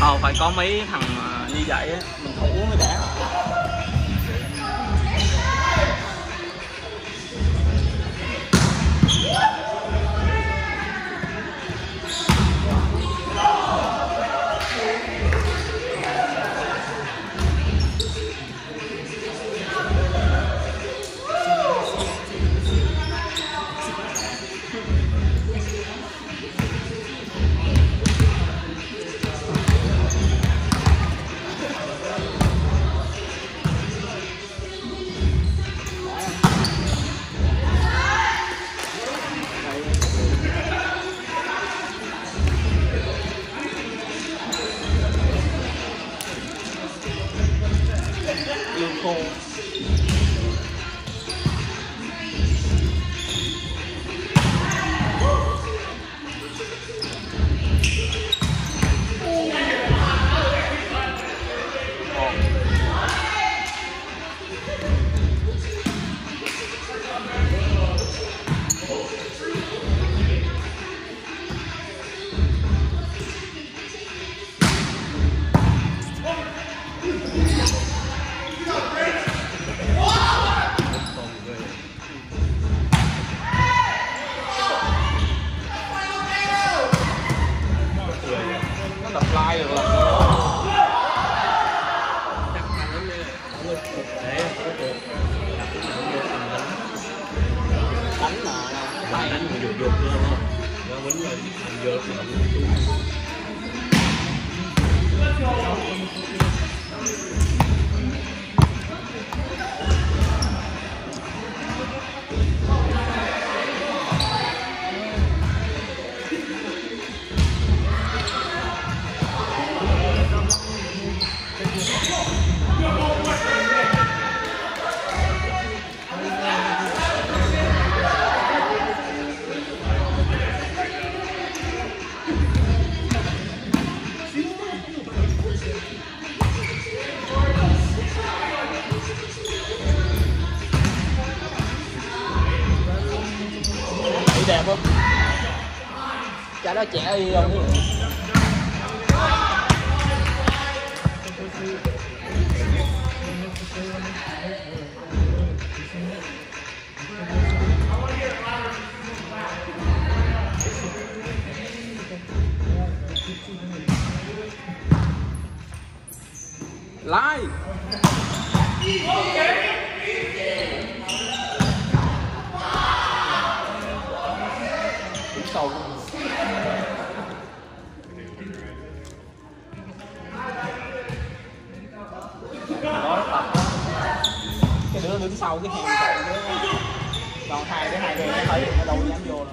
Phải có mấy thằng như vậy á, mình thủ mới đã. Khô. Đẹp không? Chả đó trẻ y không? Like. Sâu. Cái đứa đứng sau cái hàng còn hai đứa nó thấy nó đâu dám vô đâu.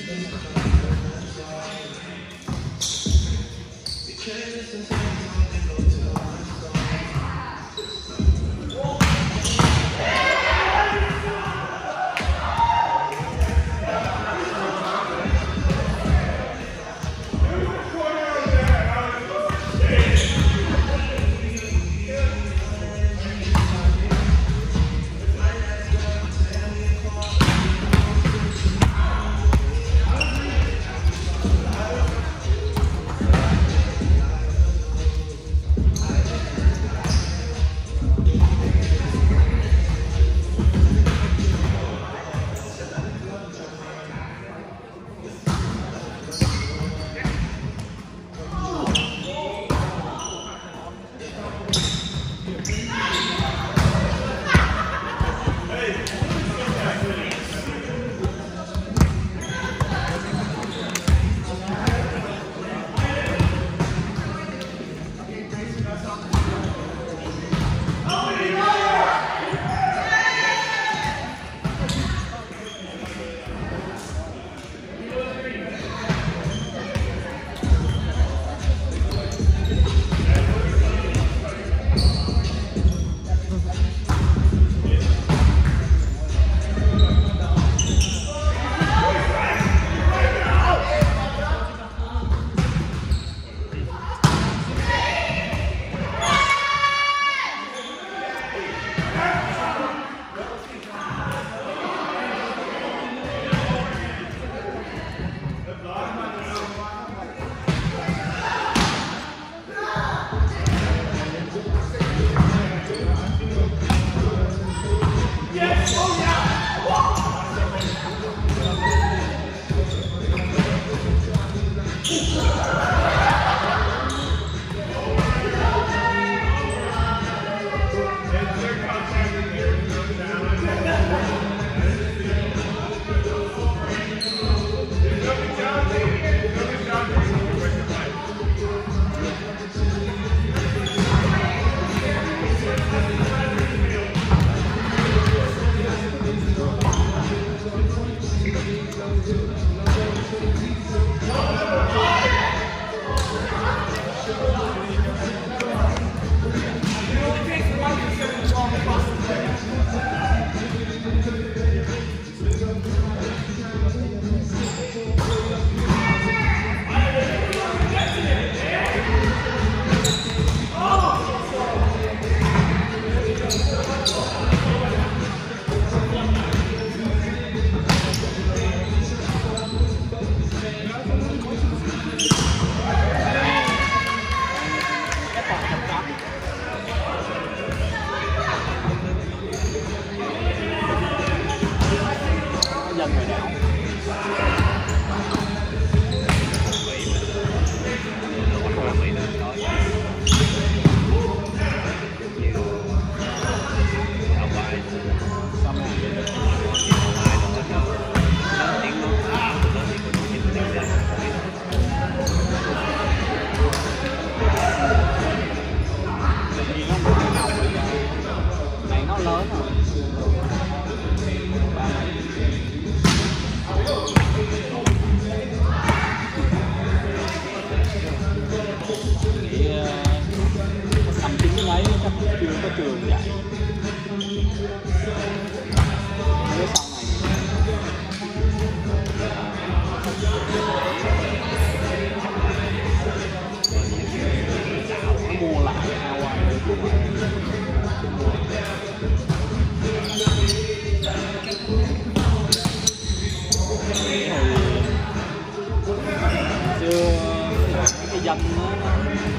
dân nó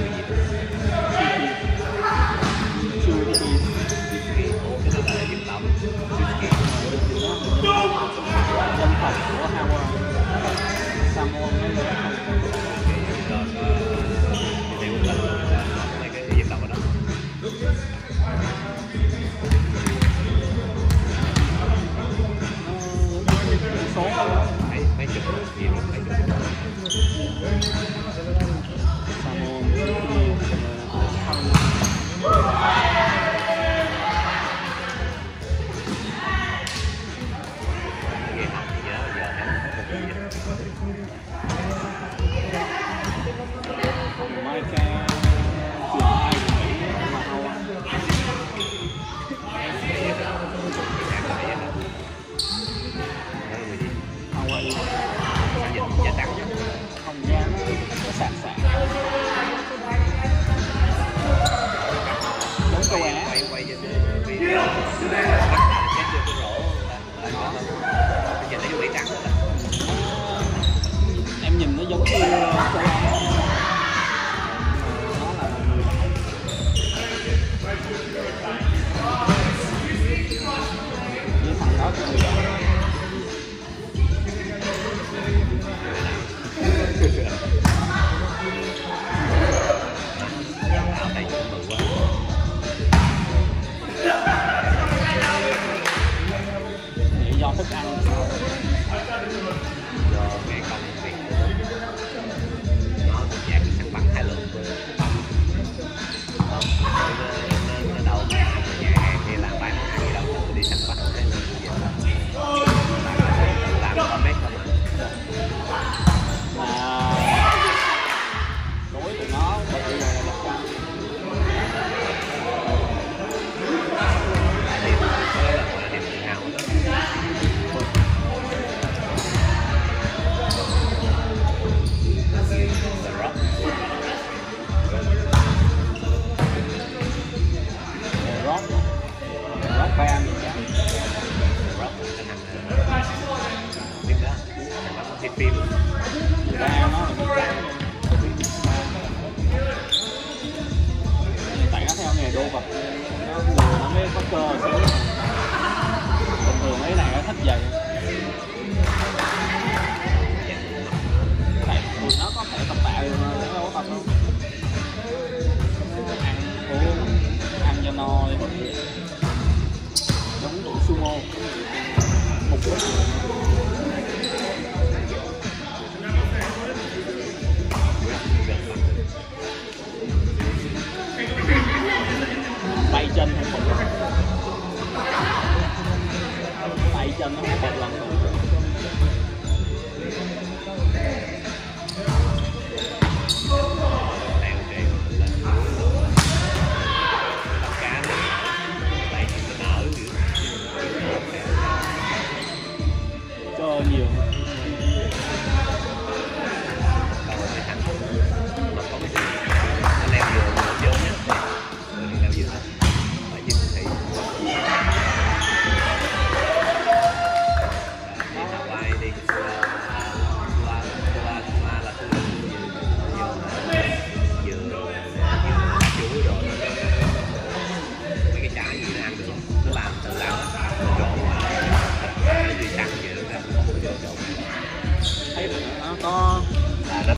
chưa đi dân tộc của Hawaii Samoan số mấy chục gì luôn mấy chục Samoan Mai ca chuyển ai mà hầu hầu ấy giá tăng không ra nó sạc sạc đúng câu á quay trên video chết chưa cái rổ nhìn thấy bị căng em nhìn nó giống như câu á như thằng đó cũng được ảo tay chuẩn bự quá nghĩ do thức ăn do ngày công việc nó cũng dạng săn bắn hai lượng nên đâu nhà hàng hay là bán hàng gì đâu đi săn bắn hai lượng làm có mấy không mà đối tụi nó bật rồi là đẹp căng là điểm tự hào The Rock rock band gì chứ The Rock là thằng biết đó thằng đó xem phim người ta nó là bị trắng tại nó theo nghề đô vật nó mới có cơ xíu bình thường mấy này nó thích vậy